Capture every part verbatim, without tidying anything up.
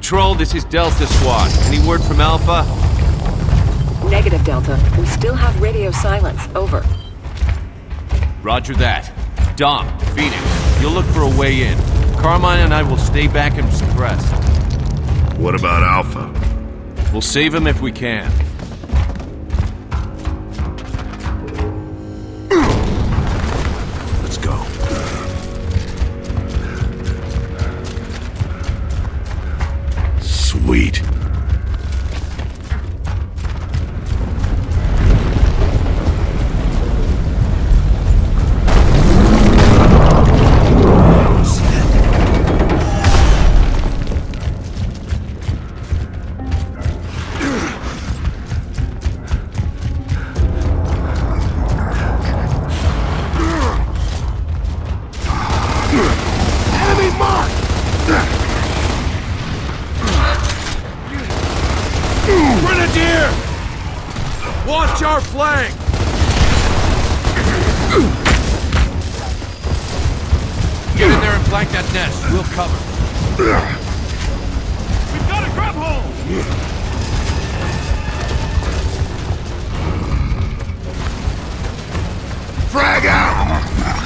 Control, this is Delta Squad. Any word from Alpha? Negative, Delta. We still have radio silence. Over. Roger that. Dom, Phoenix, you'll look for a way in. Carmine and I will stay back and suppress. What about Alpha? We'll save him if we can. Let's go. Sweet. Grenadier! Watch our flank! Get in there and flank that nest. We'll cover. We've got a grab hold! Frag out!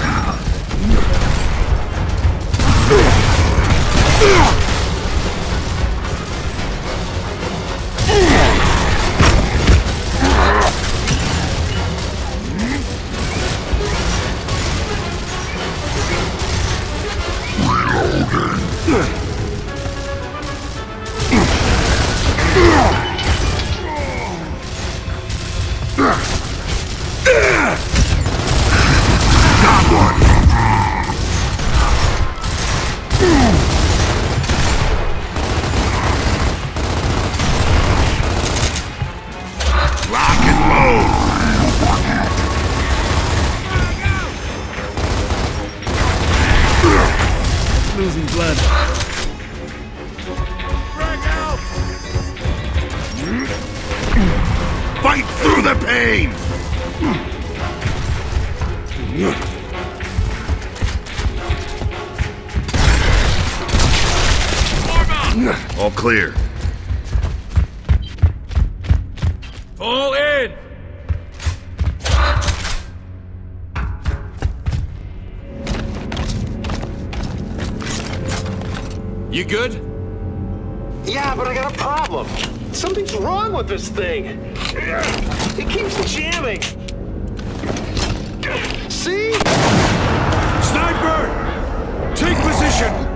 Losing blood. Frag out! Fight through the pain! All clear. Fall in! You good? Yeah, but I got a problem. Something's wrong with this thing. It keeps jamming. See? Sniper! Take position!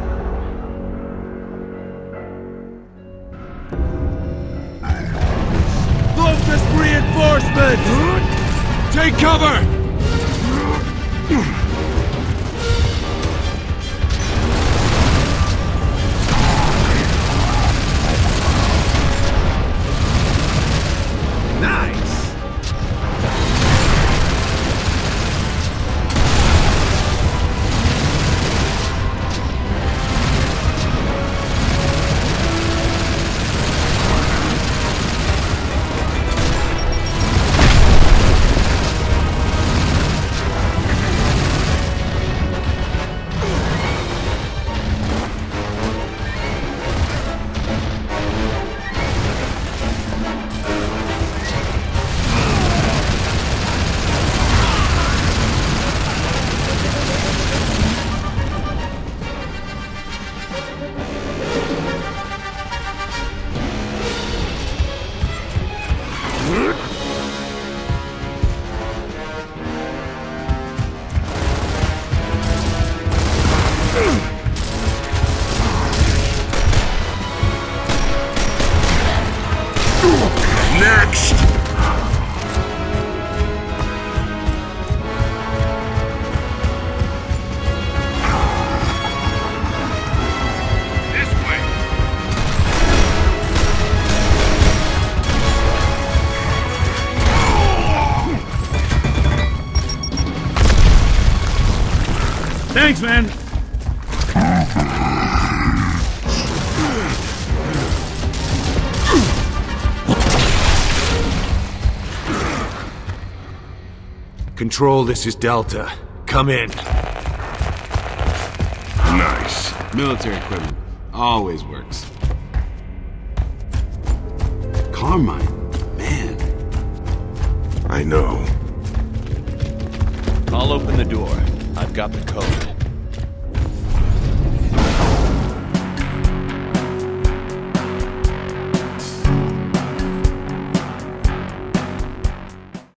Locust reinforcements! Take cover! Nice! Next! This way! Thanks, man. Control, this is Delta. Come in. Nice. Military equipment. Always works. Carmine, man. I know. I'll open the door. I've got the code.